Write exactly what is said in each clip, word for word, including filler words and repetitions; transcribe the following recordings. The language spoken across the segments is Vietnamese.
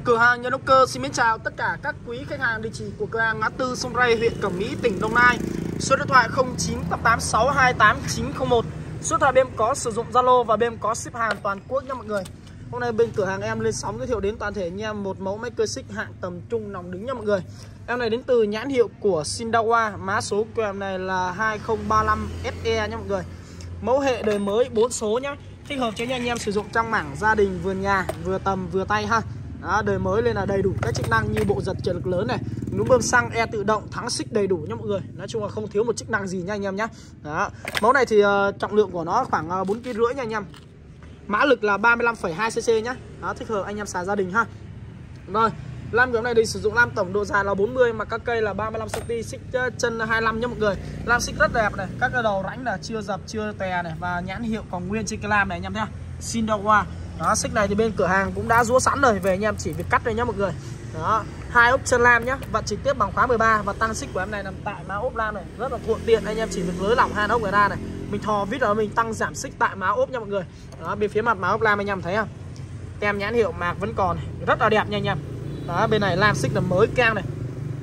Cửa hàng Nhật Ốc Cơ xin mến chào tất cả các quý khách hàng. Địa chỉ của cửa hàng ngã tư Sông Ray, huyện Cẩm Mỹ, tỉnh Đồng Nai. Số điện thoại không chín tám tám sáu hai tám chín không một. Số điện thoại bên có sử dụng Zalo và bên có ship hàng toàn quốc nha mọi người. Hôm nay bên cửa hàng em lên sóng giới thiệu đến toàn thể anh em một mẫu máy cơ xích hạng tầm trung nòng đứng nha mọi người. Em này đến từ nhãn hiệu của Shindawa, mã số của em này là hai không ba lăm S E nha mọi người. Mẫu hệ đời mới bốn số nhá. Thích hợp cho anh em sử dụng trong mảng gia đình, vườn nhà, vừa tầm vừa tay ha. Đó, đời mới lên là đầy đủ các chức năng như bộ giật trợ lực lớn này, núm bơm xăng, e tự động, thắng xích đầy đủ nha mọi người. Nói chung là không thiếu một chức năng gì nha anh em nhé. Đó. Mẫu này thì uh, trọng lượng của nó khoảng uh, bốn ki lô gam rưỡi nha anh em. Mã lực là ba mươi lăm phẩy hai xê xê nhá. Đó, thích hợp anh em xài gia đình ha. Rồi, lam của em này thì sử dụng lam tổng độ dài là bốn mươi mà các cây là ba mươi lăm xăng ti mét, xích chân hai mươi lăm nhá mọi người. Lam xích rất đẹp này, các cái đầu rãnh là chưa dập chưa tè này và nhãn hiệu còn nguyên trên cái lam này anh em thấy không? Shindawa. Đó, xích này thì bên cửa hàng cũng đã rũa sẵn rồi, về anh em chỉ việc cắt thôi nhá mọi người. Đó, hai ốc chân lam nhá, vặn trực tiếp bằng khóa mười ba và tăng xích của em này nằm tại má ốp lam này, rất là thuận tiện. Anh em chỉ việc nới lỏng hai ốc người ta này, mình thò vít vào mình tăng giảm xích tại má ốp nha mọi người. Đó, bên phía mặt má ốp lam anh em thấy không? Tem nhãn hiệu mạc vẫn còn này, rất là đẹp nha anh em. Đó, bên này lam xích là mới keng này.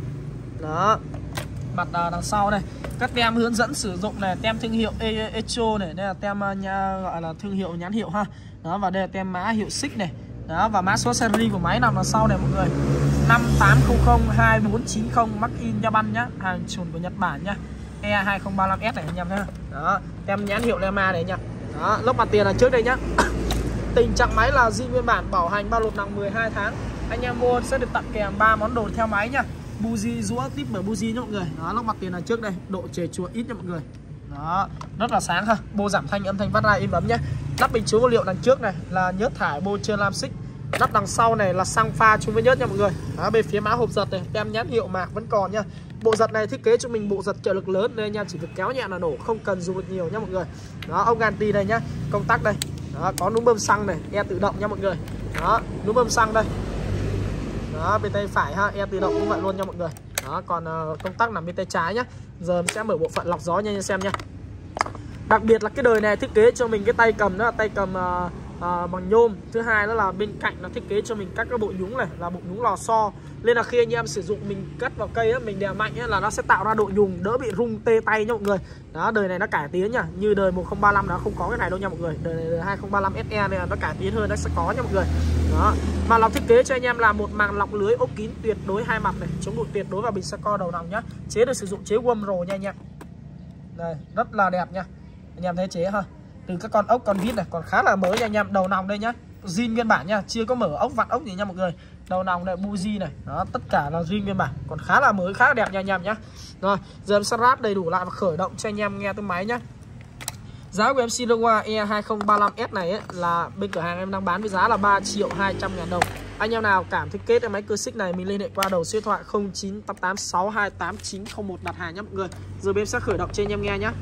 Đó, mặt đằng sau này các tem hướng dẫn sử dụng này, tem thương hiệu Echo này, đây là tem nhà, gọi là thương hiệu nhãn hiệu ha. Đó, và đây là tem mã hiệu xích này. Đó, và mã số series của máy nằm đằng sau này mọi người, năm tám không không hai bốn chín không, mắc in Japan nhá, hàng chuẩn của Nhật Bản nhá, E hai không ba lăm S này anh em nhá. Đó, tem nhãn hiệu Lema này nhá. Đó, lốc mặt tiền là trước đây nhá. Tình trạng máy là zin nguyên bản, bảo hành bao lột nòng mười hai tháng. Anh em mua sẽ được tặng kèm ba món đồ theo máy nhá. Buji rũa tiếp mở buji nha mọi người. Đó, lốc mặt tiền là trước đây, độ chề chùa ít nha mọi người. Đó, rất là sáng ha. Bô giảm thanh, âm thanh phát ra im ấm nhé. Nắp bình chứa vật liệu đằng trước này là nhớt thải bô trơn lam xích. Nắp đằng sau này là xăng pha chung với nhớt nha mọi người. Đó, bên phía mã hộp giật này, tem nhãn hiệu mạc vẫn còn nha. Bộ giật này thiết kế cho mình bộ giật trợ lực lớn nên anh em chỉ việc kéo nhẹ là nổ, không cần dùng được nhiều nha mọi người. Đó, ốc ganti đây nhá, công tắc đây. Đó, có núm bơm xăng này, e tự động nha mọi người. Đó, núm bơm xăng đây. Đó, bên tay phải ha, e tự động cũng vậy luôn nha mọi người. Đó, còn uh, công tắc nằm bên tay trái nhá. Giờ mình sẽ mở bộ phận lọc gió nha anh em xem nhá. Đặc biệt là cái đời này thiết kế cho mình cái tay cầm, đó là tay cầm uh, uh, bằng nhôm. Thứ hai đó là bên cạnh là thiết kế cho mình các cái bộ nhúng này, là bộ nhúng lò xo. Nên là khi anh em sử dụng mình cắt vào cây á, mình đè mạnh á, là nó sẽ tạo ra độ nhùng, đỡ bị rung tê tay nha mọi người. Đó, đời này nó cải tiến nhá, như đời một không ba lăm nó không có cái này đâu nha mọi người. Đời này đời hai không ba lăm S E này là nó cải tiến hơn, nó sẽ có nha mọi người. Đó, mà lọc thiết kế cho anh em là một màng lọc lưới ốp kín tuyệt đối hai mặt này, chống bụi tuyệt đối vào bình Saco đầu nòng nhá. Chế được sử dụng chế Worm Roll nha anh em. Đây, rất là đẹp nha. Anh em thấy chế ha. Từ các con ốc con vít này còn khá là mới nha anh em, đầu nòng đây nhá. Zin nguyên bản nha, chưa có mở ốc vặn ốc gì nha mọi người. Đầu nòng này buji này, đó tất cả là zin nguyên bản, còn khá là mới, khá là đẹp nha anh em nhá. Rồi, giờ em sẽ ráp đầy đủ lại và khởi động cho anh em nghe tiếng máy nhá. Giá của em Shindawa E hai không ba lăm S này ấy, là bên cửa hàng em đang bán với giá là ba triệu hai trăm ngàn đồng. Anh em nào cảm thích kết cái máy cơ xích này mình liên hệ qua đầu số điện thoại không chín tám tám sáu hai tám chín không một đặt hàng nhá mọi người. Giờ bên em sẽ khởi động cho anh em nghe nhá.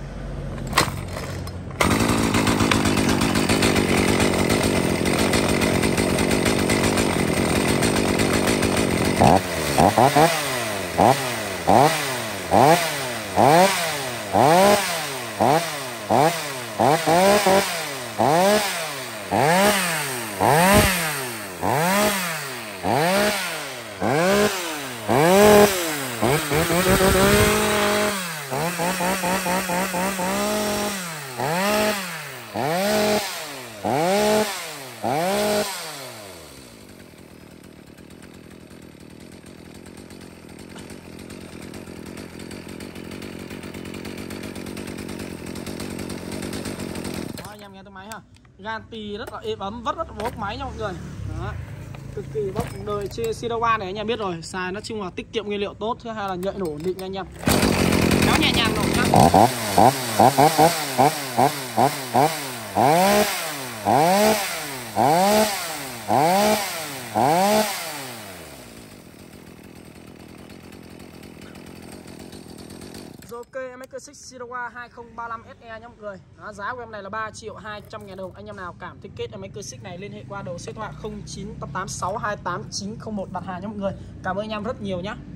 Nghe tiếng máy ha, ganti rất là êm ấm, rất rất bốc máy nha mọi người. Đó, cực kỳ bốc đời trên Shindawa này anh em biết rồi, xài nói chung là tiết kiệm nguyên liệu tốt, thứ hai là nhạy nổ ổn định nha anh em. Kéo nhẹ nhàng nổ nhá. Ok, em máy cơ xích Shindawa hai không ba lăm S E nha mọi người. Đó, giá của em này là ba triệu hai trăm ngàn đồng. Anh em nào cảm thích kết em máy cơ xích này liên hệ qua đầu số điện thoại không chín tám tám sáu hai tám chín không một đặt hàng nha mọi người. Cảm ơn anh em rất nhiều nhé.